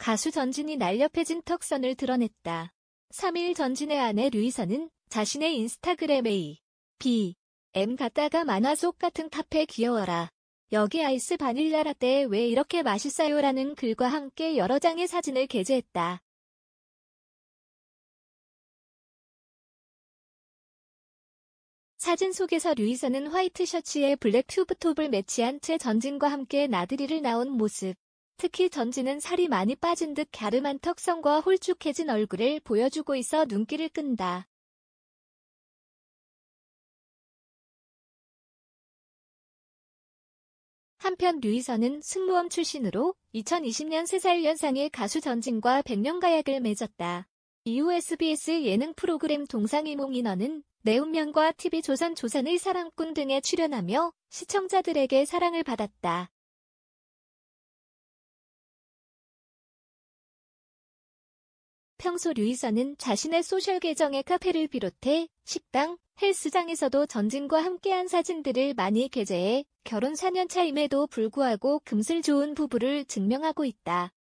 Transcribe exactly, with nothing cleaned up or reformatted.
가수 전진이 날렵해진 턱선을 드러냈다. 삼 일 전진의 아내 류희선은 자신의 인스타그램에 이 비 엠 갖다가 만화 속 같은 카페 귀여워라. 여기 아이스 바닐라 라떼 왜 이렇게 맛있어요? 라는 글과 함께 여러 장의 사진을 게재했다. 사진 속에서 류희선은 화이트 셔츠에 블랙 튜브톱을 매치한 채 전진과 함께 나들이를 나온 모습. 특히 전진은 살이 많이 빠진 듯 갸름한 턱선과 홀쭉해진 얼굴을 보여주고 있어 눈길을 끈다. 한편 류희선은 승무원 출신으로 이천이십 년 세 살 연상의 가수 전진과 백년가약을 맺었다. 이후 에스비에스 예능 프로그램 동상이몽 인어는 내 운명과 티비조선 조선의 사랑꾼 등에 출연하며 시청자들에게 사랑을 받았다. 평소 류희선은 자신의 소셜 계정에 카페를 비롯해 식당, 헬스장에서도 전진과 함께한 사진들을 많이 게재해 결혼 사 년 차임에도 불구하고 금슬 좋은 부부를 증명하고 있다.